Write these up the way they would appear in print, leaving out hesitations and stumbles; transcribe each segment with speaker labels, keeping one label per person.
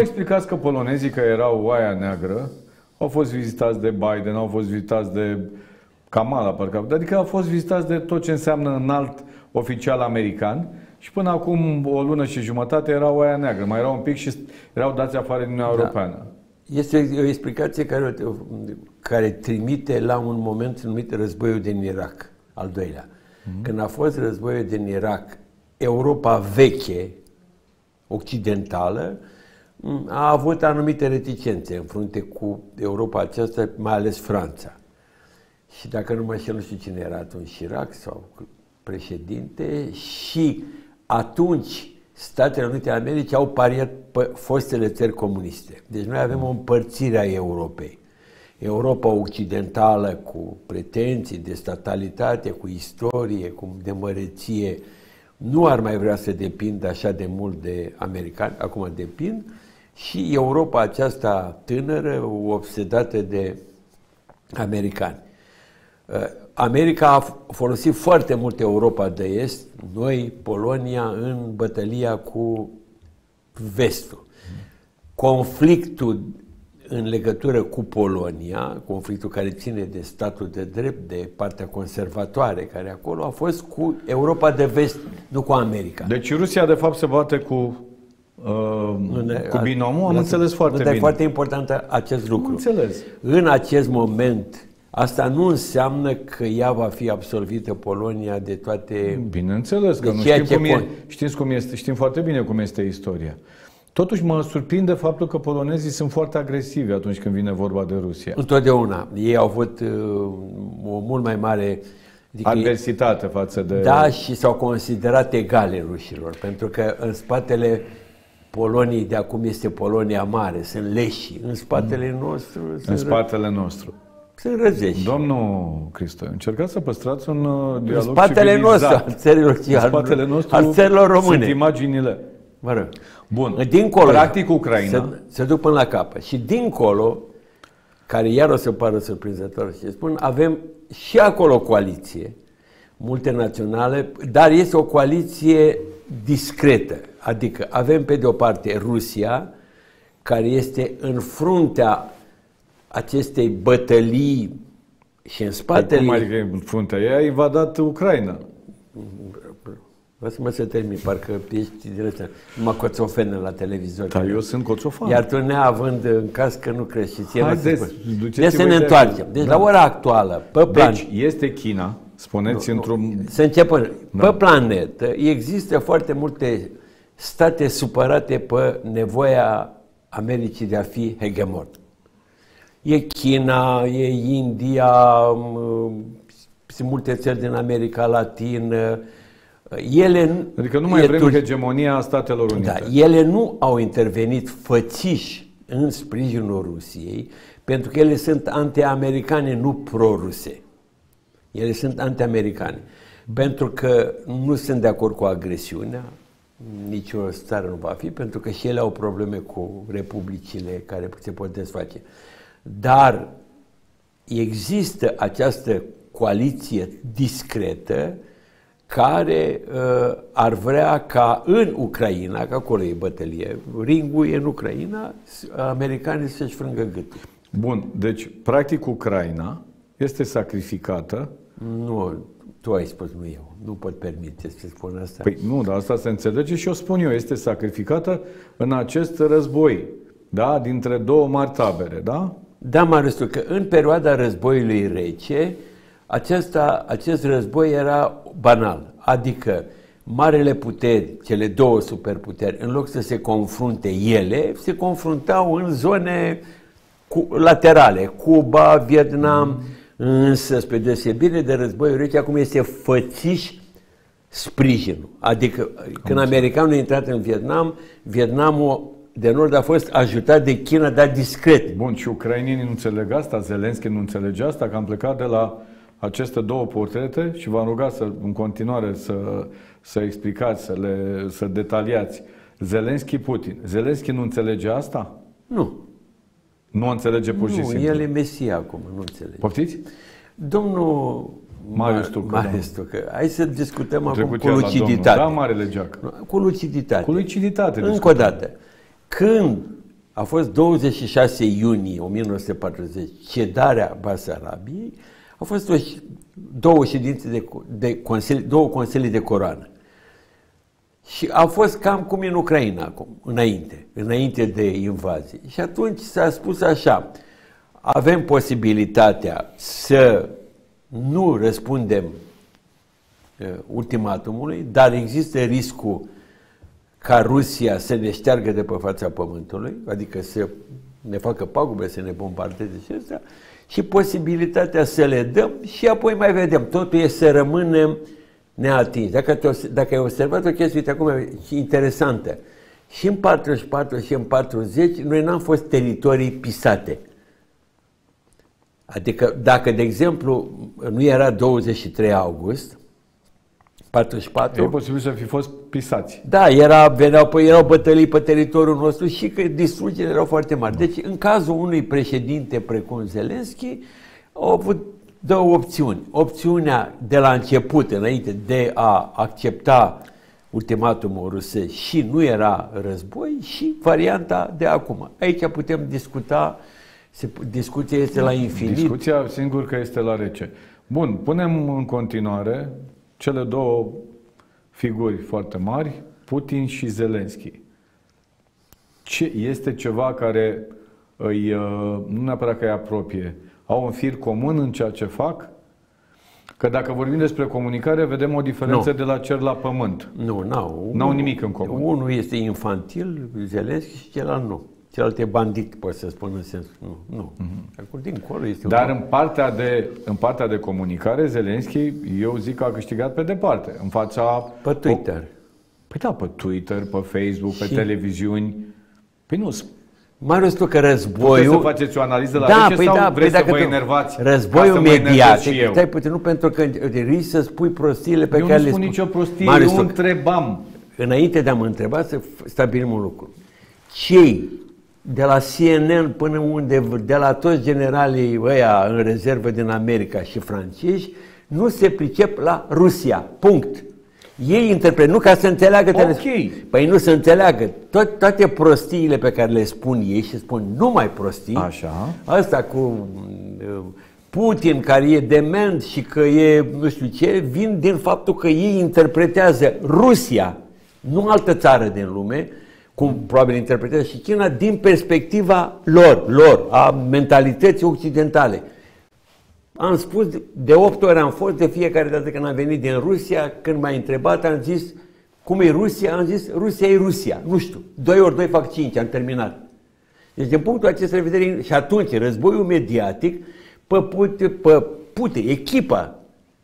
Speaker 1: explicați că polonezii, că erau oaia neagră, au fost vizitați de Biden, au fost vizitați de Kamala, parcă, adică au fost vizitați de tot ce înseamnă înalt oficial american și până acum o lună și jumătate erau oaia neagră, mai erau un pic și erau dați afară din Uniunea Europeană.
Speaker 2: Este o explicație care trimite la un moment numit războiul din Irak, al doilea. Când a fost războiul din Irak, Europa veche, occidentală, a avut anumite reticențe în frunte cu Europa aceasta, mai ales Franța. Și dacă nu mai știu, nu știu cine era atunci, Chirac sau președinte, și atunci Statele Unite ale Americii au pariat pe fostele țări comuniste. Deci noi avem o împărțire a Europei. Europa occidentală cu pretenții de statalitate, cu istorie, cu de măreție, nu ar mai vrea să depindă așa de mult de americani, acum depind, și Europa aceasta tânără, obsedată de americani. America a folosit foarte mult Europa de Est, noi, Polonia, în bătălia cu Vestul. Conflictul în legătură cu Polonia, conflictul care ține de statul de drept, de partea conservatoare care acolo, a fost cu Europa de Vest, nu cu America.
Speaker 1: Deci Rusia, de fapt, se bate cu binomul, am înțeles foarte bine.
Speaker 2: Dar e foarte important acest lucru.
Speaker 1: Am înțeles.
Speaker 2: În acest moment, asta nu înseamnă că ea va fi absolvită, Polonia, de toate...
Speaker 1: Bineînțeles că nu știm cum e. Știți cum este, știm foarte bine cum este istoria. Totuși mă surprinde faptul că polonezii sunt foarte agresivi atunci când vine vorba de Rusia.
Speaker 2: Întotdeauna. Ei au avut o mult mai mare...
Speaker 1: adversitate față de...
Speaker 2: Da, și s-au considerat egale rușilor, pentru că în spatele Poloniei de acum este Polonia Mare, sunt leși. În spatele nostru...
Speaker 1: În spatele nostru.
Speaker 2: Sunt răzeși.
Speaker 1: Domnul Cristoiu, încercați să păstrați un dialog
Speaker 2: în spatele nostru, al țărilor române.
Speaker 1: Sunt imaginile.
Speaker 2: Mă rog.
Speaker 1: Bun.
Speaker 2: Dincolo,
Speaker 1: practic Ucraina.
Speaker 2: Se duc până la capăt. Și dincolo, care iar o să pară surprinzător și spun, avem și acolo o coaliție multinațională, dar este o coaliție discretă. Adică avem pe de o parte Rusia, care este în fruntea acestei bătălii și în spatele...
Speaker 1: Cum adică în fruntea? Ea a invadat Ucraina.
Speaker 2: Lasă-mă să termin, parcă ești din ăsta, numai coțofenă la televizor.
Speaker 1: Dar eu sunt coțofan.
Speaker 2: Iar tu, neavând în caz că nu crezi și ție...
Speaker 1: Haideți,
Speaker 2: deci să ne întoarcem. Deci la ora actuală, pe plan...
Speaker 1: Deci este China, spuneți într-un...
Speaker 2: Să începem. Pe planetă există foarte multe state supărate pe nevoia Americii de a fi hegemon. E China, e India, sunt multe țări din America Latină.
Speaker 1: Adică nu mai vrem hegemonia Statelor Unite.
Speaker 2: Da, ele nu au intervenit fățiși în sprijinul Rusiei, pentru că ele sunt anti-americane, nu pro-ruse. Ele sunt anti-americane. Pentru că nu sunt de acord cu agresiunea, nicio țară nu va fi, pentru că și ele au probleme cu republicile care se pot desface. Dar există această coaliție discretă care ar vrea ca în Ucraina, că acolo e bătălie, ringul e în Ucraina, americanii să-și frângă gâtul.
Speaker 1: Bun, deci practic Ucraina este sacrificată.
Speaker 2: Nu, tu ai spus, nu eu. Nu pot permite să spun asta.
Speaker 1: Păi nu, dar asta se înțelege și eu spun eu, este sacrificată în acest război, da? Dintre două mari tabere, da?
Speaker 2: Da, Marius, că în perioada războiului rece, acest război era banal, adică marele puteri, cele două superputeri, în loc să se confrunte ele, se confruntau în zone laterale, Cuba, Vietnam, însă spre deosebire de războiul rece, acum este fățiș sprijinul. Adică când americanul a intrat în Vietnam, Vietnamul de nord a fost ajutat de China, dar discret.
Speaker 1: Bun, și ucrainienii nu înțeleg asta, Zelenski nu înțelege asta, că am plecat de la aceste două portrete și v-am rugat în continuare să explicați, să detaliați. Zelenski-Putin. Zelenski nu înțelege asta?
Speaker 2: Nu.
Speaker 1: Nu înțelege pur și simplu?
Speaker 2: Nu, el e Mesia acum, nu înțelege.
Speaker 1: Poftiți?
Speaker 2: Domnul
Speaker 1: Marius
Speaker 2: Tucă, hai să discutăm acum cu luciditate.
Speaker 1: Da, marele geac.
Speaker 2: Cu luciditate.
Speaker 1: Cu luciditate.
Speaker 2: Încă o dată. Când a fost 26 iunie 1940, cedarea Basarabiei, a fost două ședințe două consilii de coroană. Și a fost cam cum în Ucraina acum, înainte de invazie. Și atunci s-a spus așa, avem posibilitatea să nu răspundem ultimatumului, dar există riscul ca Rusia să ne șteargă de pe fața pământului, adică să ne facă pagube, să ne bombardeze și astea, și posibilitatea să le dăm și apoi mai vedem. Totul e să rămânem neatins. Dacă ai observat o chestie, uite acum, e interesantă. Și în 44 și în 40 noi n-am fost teritorii pisate. Adică dacă, de exemplu, nu era 23 august, 44...
Speaker 1: E posibil să fi fost pisați.
Speaker 2: Da, erau bătălii pe teritoriul nostru și că distrugerile erau foarte mari. Deci, în cazul unui președinte precum Zelenski, au avut două opțiuni. Opțiunea de la început, înainte de a accepta ultimatumul rusesc și nu era război, și varianta de acum. Aici putem discuta, discuția este la infinit.
Speaker 1: Discuția, singur că este la rece. Bun, punem în continuare cele două figuri foarte mari, Putin și Zelenski. Este ceva care nu neapărat că îi apropie, au un fir comun în ceea ce fac? Că dacă vorbim despre comunicare, vedem o diferență de la cer la pământ.
Speaker 2: N-au
Speaker 1: nimic în comun.
Speaker 2: Unul este infantil, Zelenski, și celălalt nu. Celălalt e bandit, poate să spun în sensul. Nu. Acum, dincolo este.
Speaker 1: Dar în partea de comunicare, Zelenski, eu zic că a câștigat pe departe. În fața...
Speaker 2: Pe Twitter.
Speaker 1: Păi da, pe Twitter, pe Facebook, pe televiziuni. Păi nu,
Speaker 2: Marius, tu că războiul...
Speaker 1: Puteți să faceți o analiză la rece sau vreți să vă enervați?
Speaker 2: Războiul mediatic, stai puțin, nu pentru că risci să spui prostiile pe care le spun.
Speaker 1: Eu nu spun nicio prostie, Marius, eu întrebam.
Speaker 2: Înainte de a mă întreba, să stabilim un lucru. Cei de la CNN până unde, de la toți generalii ăia în rezervă din America și francezi, nu se pricep la Rusia. Punct. Ei interpretă, nu ca să înțeleagă. Păi nu să înțeleagă. Toate prostiile pe care le spun ei, și spun numai prostii.
Speaker 1: Așa.
Speaker 2: Asta cu Putin, care e dement și că e nu știu ce, vin din faptul că ei interpretează Rusia, nu altă țară din lume, cum probabil interpretează și China, din perspectiva lor, a mentalității occidentale. Am spus, de 8 ori am fost, de fiecare dată când am venit din Rusia, când m-ai întrebat, am zis, cum e Rusia? Am zis, Rusia e Rusia. Nu știu, 2 ori 2 fac 5, am terminat. Deci, din punctul acesta de vedere, și atunci, războiul mediatic, echipa,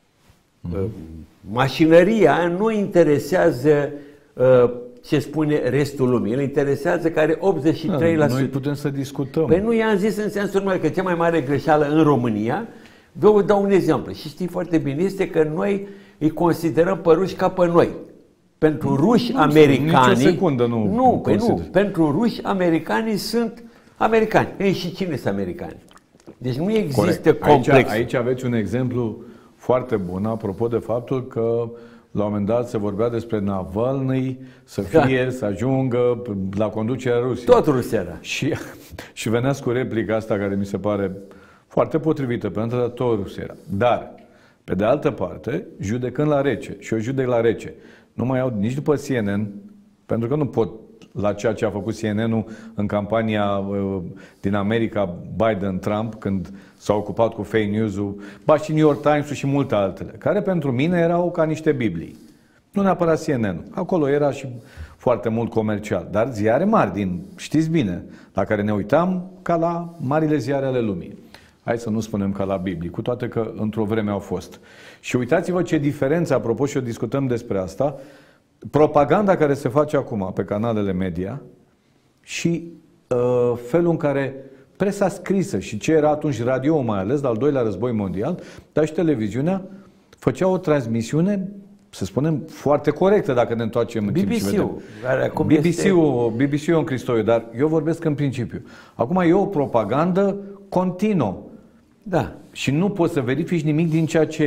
Speaker 2: mașinăria nu interesează ce spune restul lumii. El interesează care 83%.
Speaker 1: Noi putem să discutăm.
Speaker 2: Păi nu i-am zis în sensul următor că cea mai mare greșeală în România, vă dau un exemplu și știi foarte bine, este că noi îi considerăm pe ruși ca pe noi. Pentru ruși, americanii...
Speaker 1: Nici o secundă nu
Speaker 2: pentru ruși, americanii sunt americani. Ei, și cine sunt americani? Deci nu există complex.
Speaker 1: Aici aveți un exemplu foarte bun, apropo de faptul că la un moment dat se vorbea despre Navalny să ajungă la conducerea Rusiei.
Speaker 2: Tot Rusia era.
Speaker 1: Și veneați cu replica asta care mi se pare foarte potrivită, pentru că tot Rusia era. Dar, pe de altă parte, judecând la rece, și eu judec la rece, nu mai iau nici după CNN, pentru că nu pot la ceea ce a făcut CNN-ul în campania din America, Biden-Trump, când s-a ocupat cu fake news-ul, ba și New York Times-ul și multe altele, care pentru mine erau ca niște Biblii. Nu neapărat CNN-ul. Acolo era și foarte mult comercial. Dar ziare mari, știți bine, la care ne uitam ca la marile ziare ale lumii. Hai să nu spunem ca la Biblie, cu toate că într-o vreme au fost. Și uitați-vă ce diferență, apropo, și eu discutăm despre asta, propaganda care se face acum pe canalele media și felul în care presa scrisă și ce era atunci radio, mai ales, de al doilea război mondial, dar și televiziunea, făcea o transmisiune, să spunem, foarte corectă, dacă ne întoarcem în timp și vedem. BBC-ul în Cristoiu, dar eu vorbesc în principiu. Acum e o propagandă continuă.
Speaker 2: Da.
Speaker 1: Și nu poți să verifici nimic din ceea ce e.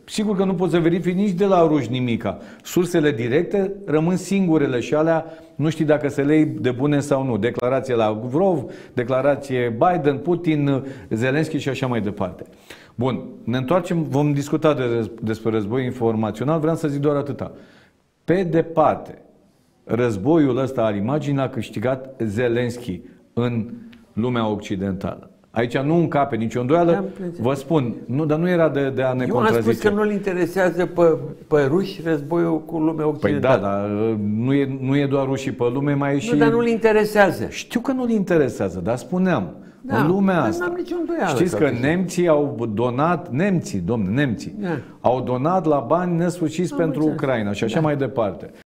Speaker 1: sigur că nu poți să verifici nici de la ruși nimica. Sursele directe rămân singurele și alea nu știi dacă se lei de bune sau nu. Declarație la Lavrov, declarație Biden, Putin, Zelensky și așa mai departe. Bun, ne întoarcem, vom discuta despre război informațional, vreau să zic doar atâta. Pe departe, războiul ăsta al imaginii l-a câștigat Zelensky în lumea occidentală. Aici nu încape nicio îndoială, vă spun, nu, dar nu era de a ne contrazice.
Speaker 2: Eu am spus că nu-l interesează pe ruși războiul cu lumea occidentală.
Speaker 1: Păi da, dar nu e doar rușii pe lume, mai e și...
Speaker 2: Nu, dar nu-l interesează.
Speaker 1: Știu că nu-l interesează, dar spuneam, în lumea asta.
Speaker 2: N-am niciun îndoială.
Speaker 1: Știți că nemții au donat, nemții, au donat la bani nesfârșiți pentru Ucraina și așa mai departe.